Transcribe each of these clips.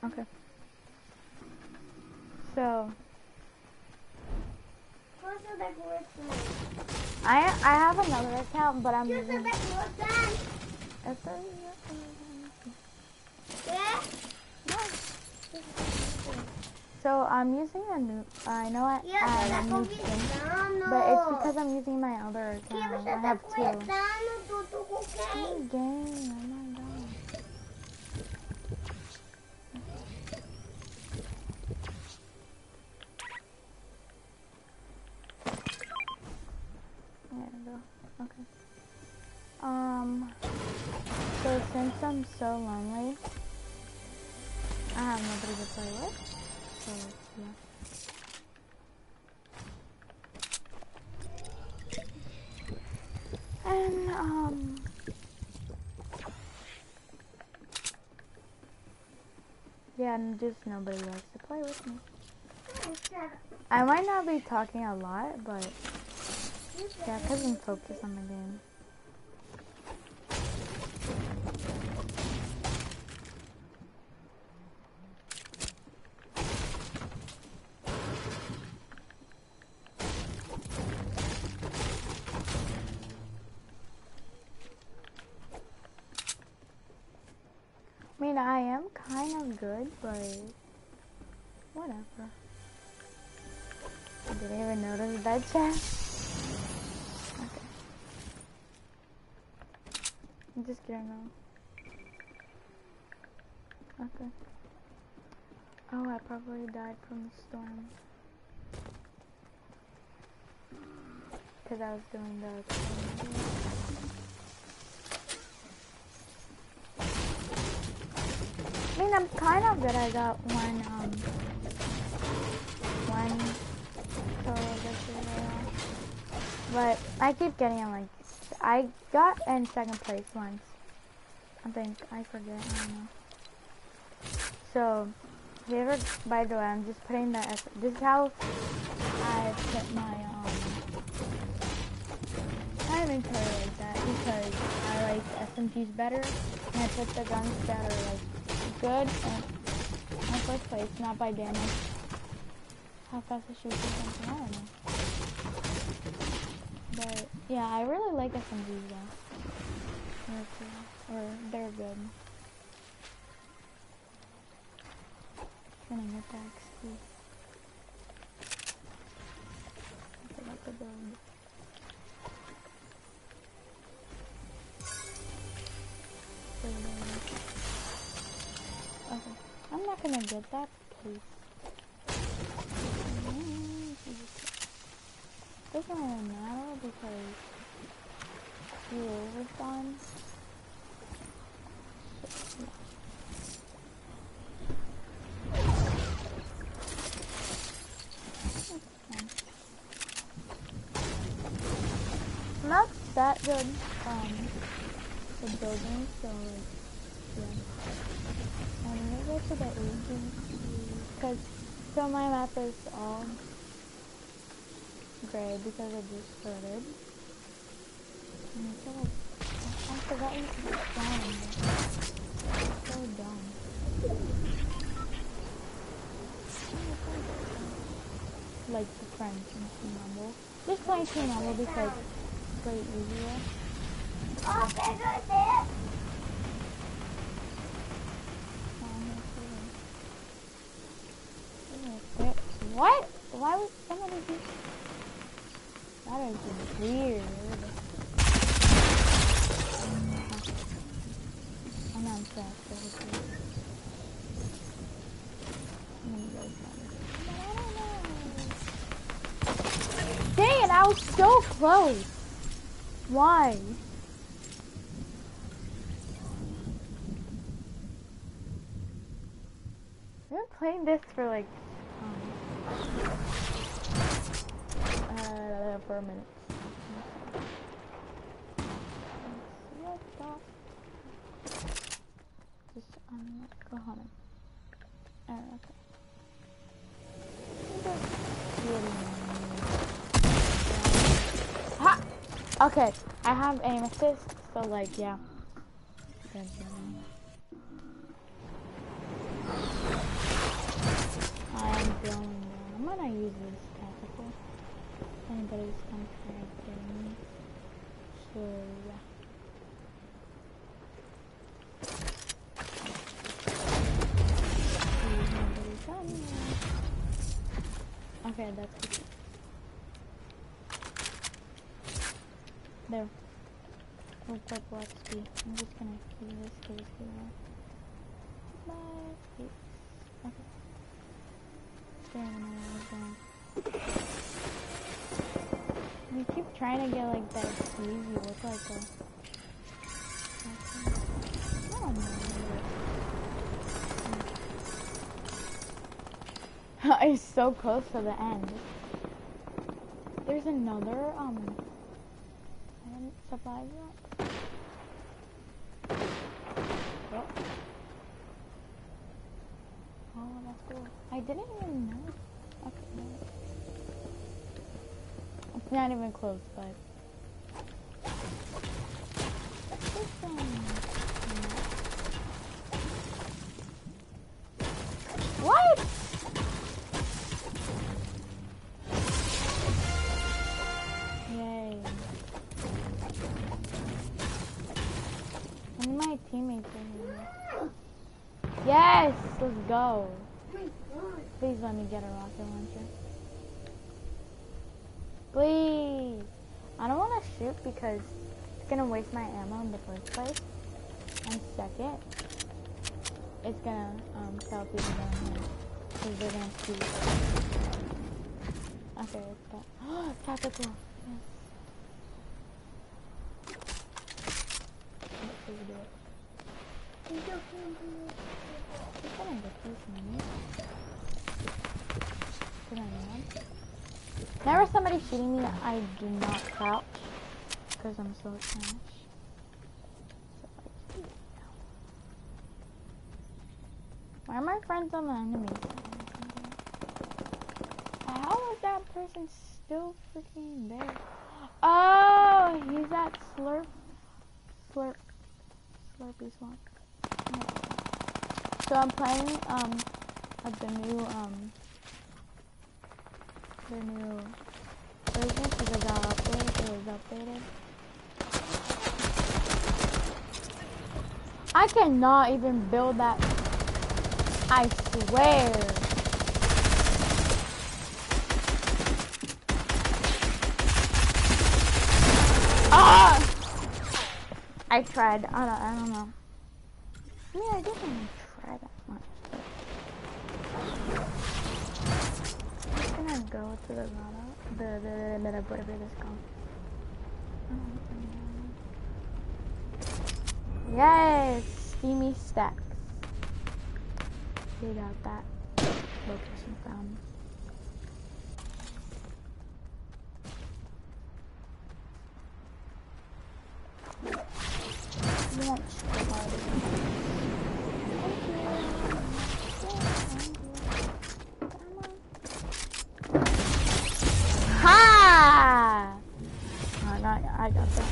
Okay. So. I have another account, but I'm using. So I'm using a new. I know I have a new skin, but it's because I'm using my other account. I have two. Oh, dang! Oh my god. There we go. Okay. So since I'm so lonely, I have nobody to play with. So yeah. And yeah, and just nobody likes to play with me. I might not be talking a lot, but yeah, because I'm focused on the game. I mean, I am kind of good, but whatever. I didn't even notice that chat. Okay. I'm just kidding now. Okay. Oh, I probably died from the storm. Because I was doing the... I mean, I'm kind of good. I got one total victory royale. But I keep getting in, like, I got in second place once. I think, I forget, I don't know. So, here, by the way, I'm just putting the, this is how I put my, I didn't tell you like that because I like SMGs better, and I put the guns that are, like, good, and my first place, not by damage. How fast I shoot something, I don't know. But, yeah, I really like SMGs though. Or, they're good. Trying to get that XP. I forgot the build. Okay, I'm not gonna get that piece. Doesn't really matter because you overspawn. Not that good with building, so like yeah. I'm gonna go to the agency because so my map is all gray because I just started. And I feel like I forgot you could spawn in there. So dumb. Like the French and Team Rumble. Just playing Team Rumble because it's way easier. What? Why would somebody do that? Is weird. I'm not fast. Dang it, I was so close. Why? I've been playing this for like for a minute. Just go home. Okay. Ha! Okay, I have aim assist, so like yeah. gonna use this tactical. Anybody's gonna try to kill me. So yeah. Okay, that's good. There. Real quick, let's see. I'm just gonna do this case here. Bye. Peace. Okay. You keep trying to get like that sleeve, you look like a... I don't know. It's so close to the end. There's another, supply drop. Oh. Oh, that's cool. I didn't even know. Okay, no. It's not even close, but... What? Yay. One of my teammates in here. Yes! Let's go. Please let me get a rocket launcher. Please! I don't want to shoot because it's going to waste my ammo in the first place. And second, it's going to tell people down here. Because they're going to see. Okay, it's got... Oh, tactical! Yes. Let's see do it. Whenever somebody's shooting me, I do not crouch because I'm so trash. Why are my friends on the enemy side? How is that person still freaking there? Oh, he's at Slurpy Swamp. So I'm playing the new version because it got updated. It was updated. I cannot even build that. I swear. Ah! I tried. I don't know. Yeah, I didn't try that much. I'm just gonna go to the grotto. Whatever this called. Yes! Steamy stacks. We got that location found. Launch party. Ha! Oh, no, I got that.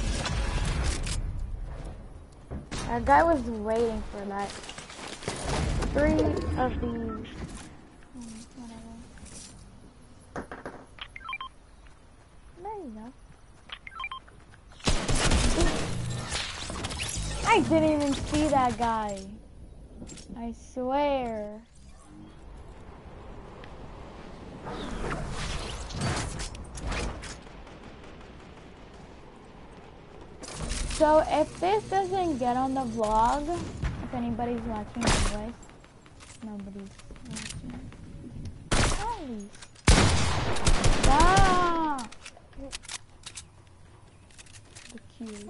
That guy was waiting for that. 3 of these. Whatever. There you go. I didn't even see that guy. I swear. So if this doesn't get on the vlog, if anybody's watching anyways, nobody's watching. Holy. Stop! The cute.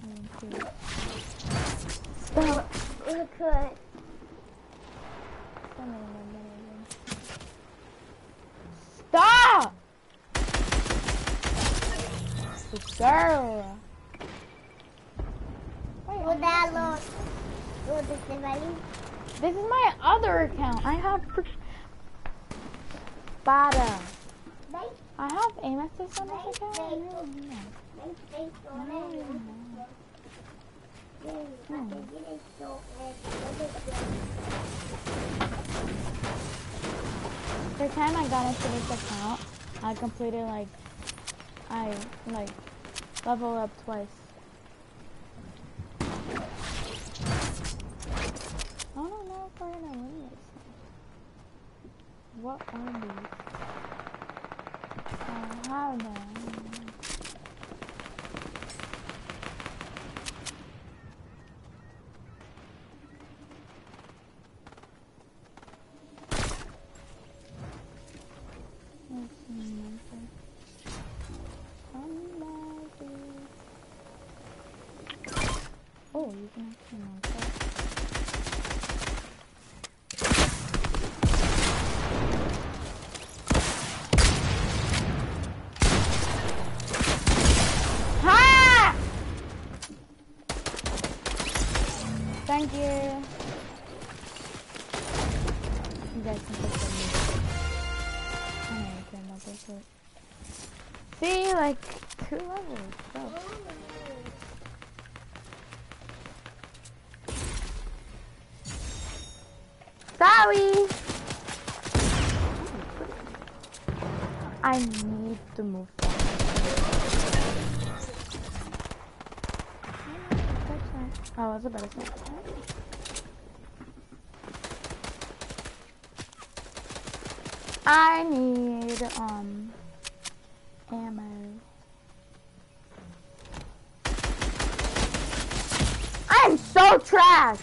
Stop. Look at Stop! Good girl. This is my other account. I have Bada. I have aim assist on this account. I don't even know. the time I got into this account, I completed I leveled up twice. I don't know if we're gonna win this. What are these? How then? Oh, you can actually mount that. Ha! Thank you. You guys can put some music. I don't really care about this shit. See, like 2 levels. Go. Sorry! I need to move forward. Oh, that's a better thing. I need, ammo. I'm so trash!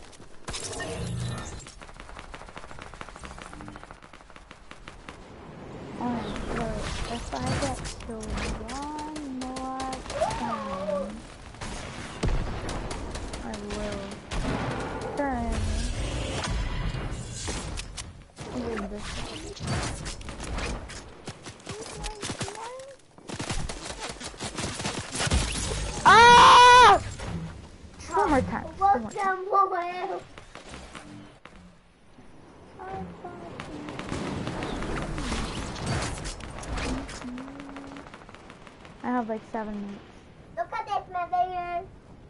If I get killed one more time, I will turn into this one. Ah! One more time. One more time. I have like 7 minutes. Look at this, my baby.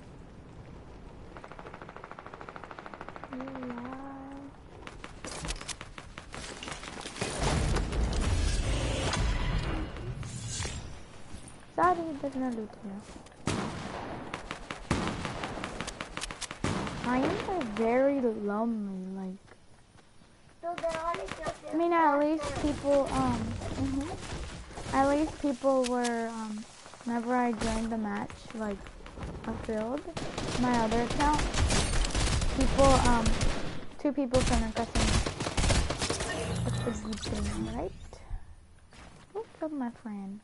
Sorry, there's no loot here. I am like very lonely, I mean, at least people, at least people were, whenever I joined the match, like, a field, my other account, people, 2 people can request me. That's a good thing, right? Who killed my friend?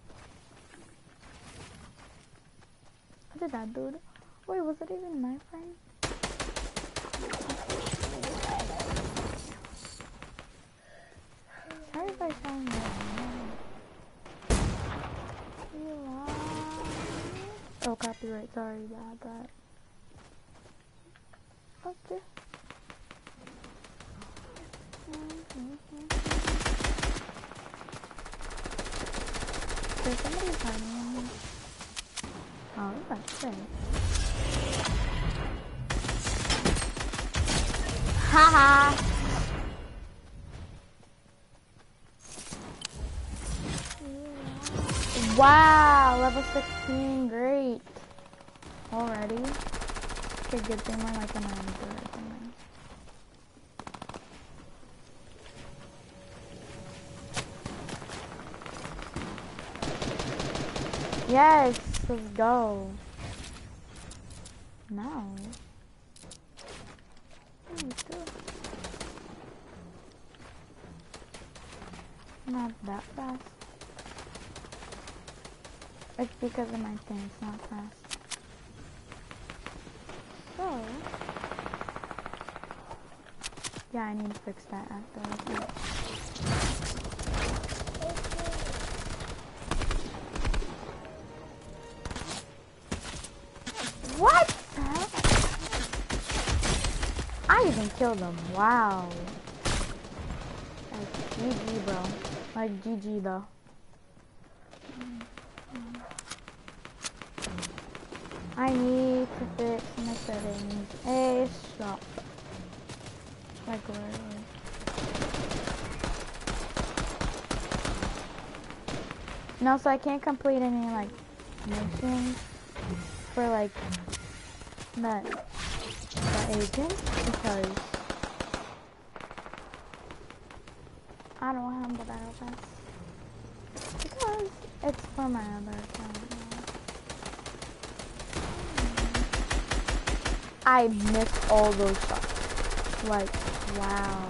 What did that dude? Wait, was it even my friend? Sorry if I sound wrong. Oh, copyright. Sorry about that. Okay. There's somebody hiding me. Oh, that's good. Haha! Wow, level 16, great. Already? Okay, good thing we're like an amateur or something. Yes, let's go. No. Not that fast. It's because of my thing, it's not fast. So, yeah, I need to fix that after. What the hell? I even killed them, wow. Like, GG, bro. Like, GG, though. I need to fix my settings ASAP. Like literally. No, so I can't complete any like missions for like the agent because I don't have the battle pass because it's for my other account. I missed all those shots. Like, wow.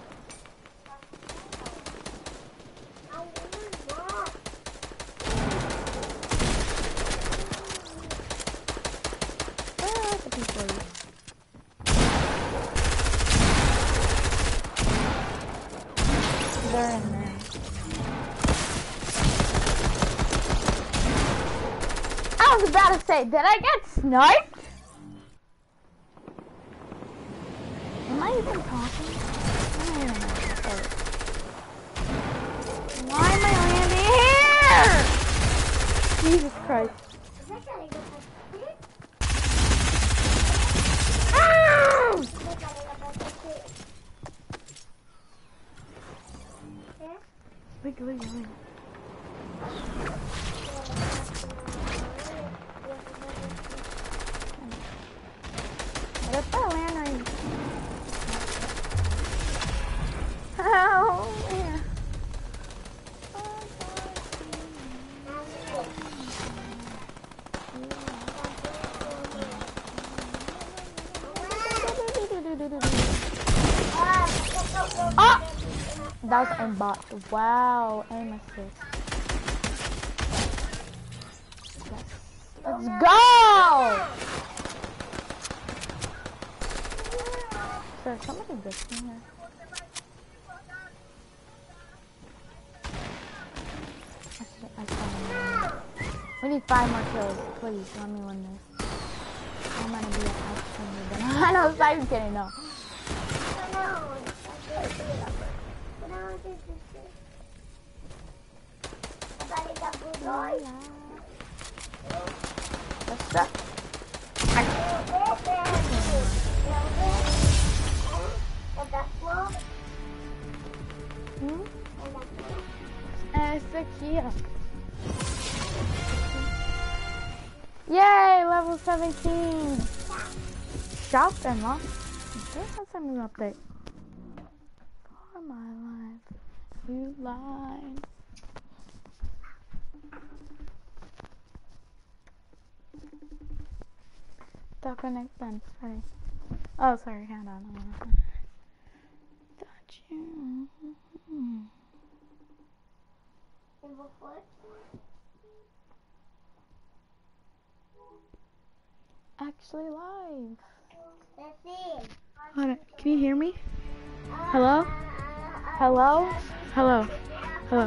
Where are the people? They're in there. I was about to say, did I get sniped? Am I even talking? I don't even know. Why am I landing here? Jesus Christ. Ow! Wait. What if I land on... Oh, yeah. Oh! That was aimbot. Wow, aim assist. Yes. Let's go! Sir, somebody gets me here. We need 5 more kills. Please, let me win this. I'm gonna be an action. I know, I'm kidding, no. What's up? It's the Kia. Yay, level 17. Shop and lock. That's a new update. For my life, you lied. Stop connect then. Sorry. Oh, sorry. Hold on. Got you. Actually live. Hold on. Can you hear me? Hello? Hello? Hello? Hello?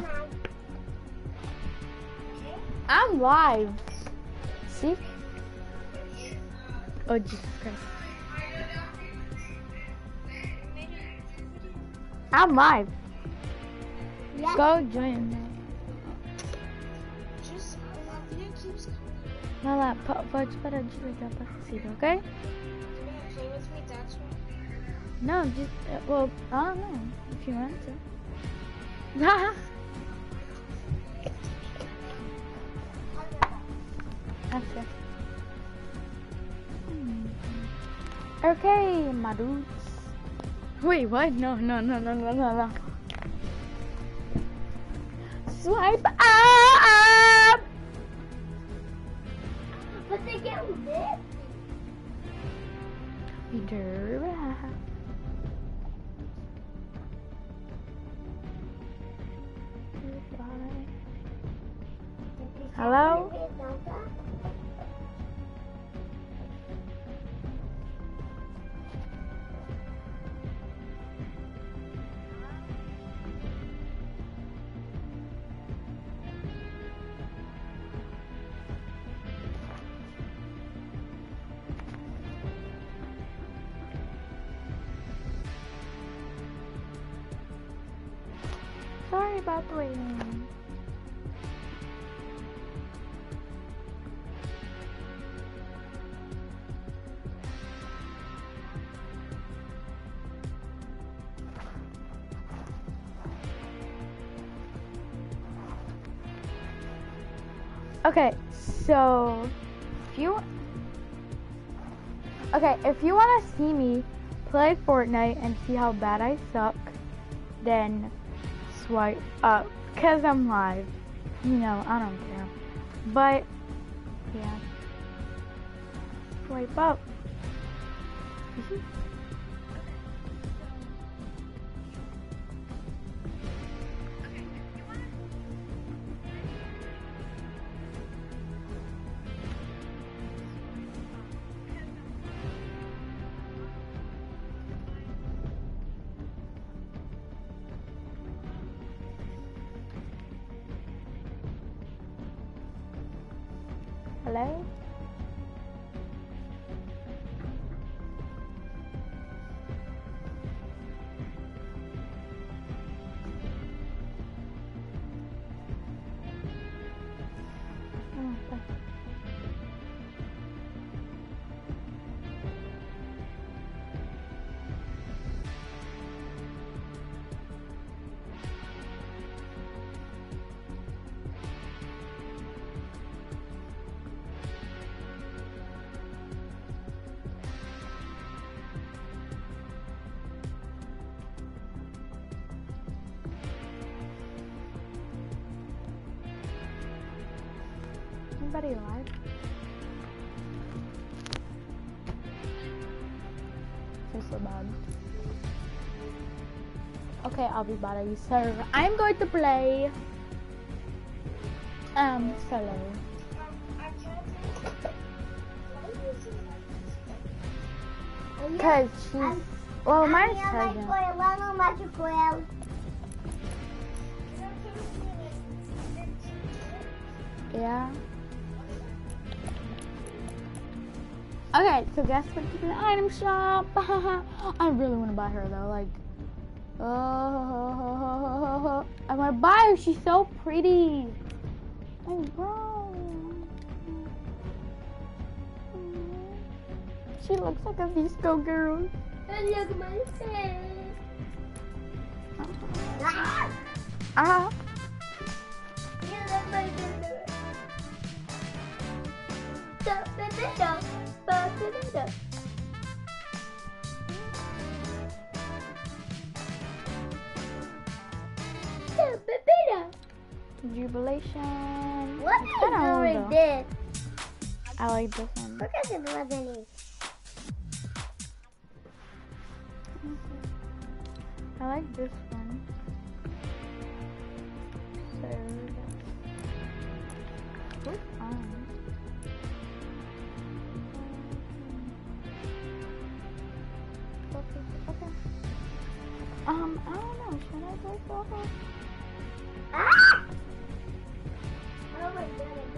I'm live. See? Oh, Jesus Christ. I'm live. Yeah. Go join me. Lala, pode parar de ligar pra Cida, okay? Play with me, that's one. No, just, well, I don't know, if you want to. Okay. Okay, my dudes. Wait, what? No. Swipe up! But they get lit. Hello? Sorry about the waiting. Okay, so if you want to see me play Fortnite and see how bad I suck, then swipe up, cause I'm live. You know, I don't care. But yeah, swipe up. Hello? Anybody alive? So bad. Okay, I'll be bad at you, sir. I'm going to play solo. Cause she's mine's charging. Yeah. Okay, so guess what to the item shop. I really want to buy her though. Like, I want to buy her. She's so pretty. Like, bro, she looks like a disco girl. And look at my face. Ah. You look like a Jubilation. What is doing this? I like this one. Look at the wasn't I like this one. So what's on? Okay. I don't know. Should I go for her? Ah! Oh my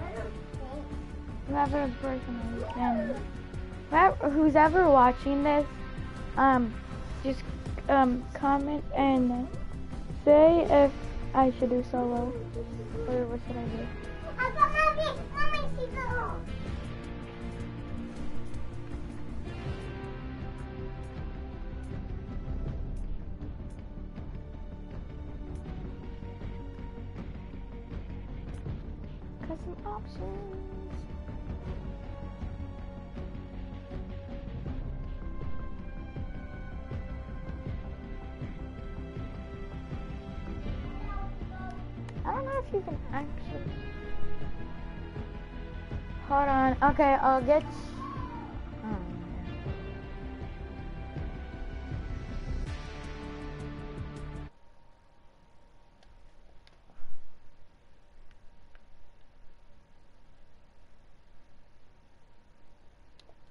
god, Whoever person is, who's ever watching this, just comment and say if I should do solo or what should I do. I got Mommy, she go. Custom options. I don't know if you can actually. Hold on. Okay, I'll get